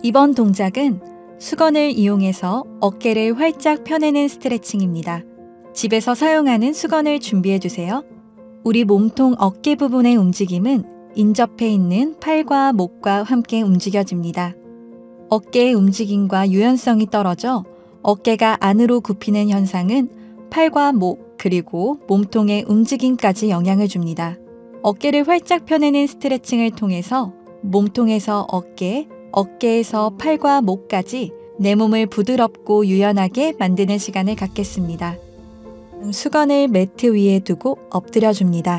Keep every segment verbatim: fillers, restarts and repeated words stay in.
이번 동작은 수건을 이용해서 어깨를 활짝 펴내는 스트레칭입니다. 집에서 사용하는 수건을 준비해 주세요. 우리 몸통 어깨 부분의 움직임은 인접해 있는 팔과 목과 함께 움직여집니다. 어깨의 움직임과 유연성이 떨어져 어깨가 안으로 굽히는 현상은 팔과 목 그리고 몸통의 움직임까지 영향을 줍니다. 어깨를 활짝 펴내는 스트레칭을 통해서 몸통에서 어깨, 어깨에서 팔과 목까지 내 몸을 부드럽고 유연하게 만드는 시간을 갖겠습니다. 수건을 매트 위에 두고 엎드려 줍니다.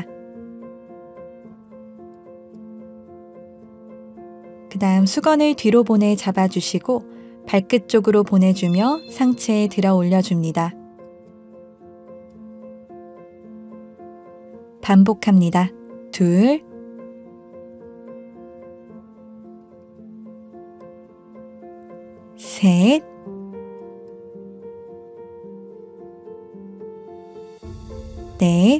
그 다음 수건을 뒤로 보내 잡아주시고 발끝 쪽으로 보내주며 상체에 들어 올려줍니다. 반복합니다. 둘, 셋, 넷,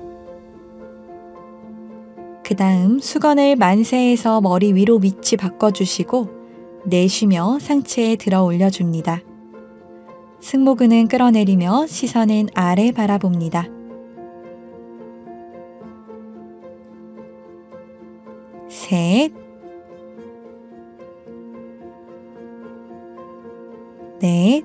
그 다음 수건을 만세에서 머리 위로 위치 바꿔주시고 내쉬며 상체에 들어 올려줍니다. 승모근은 끌어내리며 시선은 아래 바라봅니다. 셋, 넷,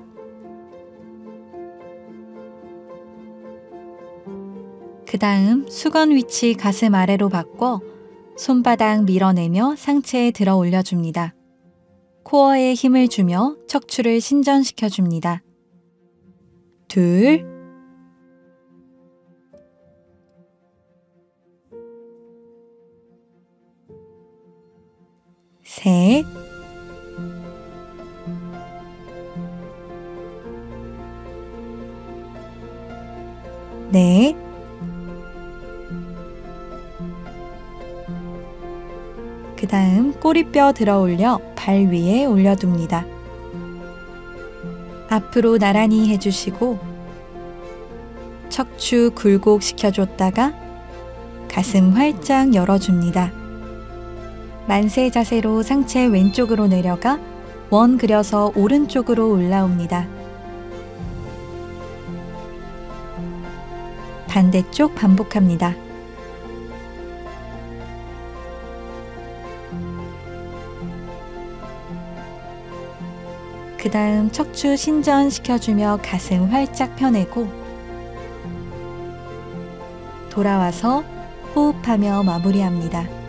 그 다음 수건 위치 가슴 아래로 바꿔 손바닥 밀어내며 상체에 들어 올려줍니다. 코어에 힘을 주며 척추를 신전시켜줍니다. 둘, 셋, 넷, 그 다음 꼬리뼈 들어 올려 발 위에 올려둡니다. 앞으로 나란히 해주시고 척추 굴곡 시켜줬다가 가슴 활짝 열어줍니다. 만세 자세로 상체 왼쪽으로 내려가 원 그려서 오른쪽으로 올라옵니다. 반대쪽 반복합니다. 그 다음 척추 신전시켜주며 가슴 활짝 펴내고 돌아와서 호흡하며 마무리합니다.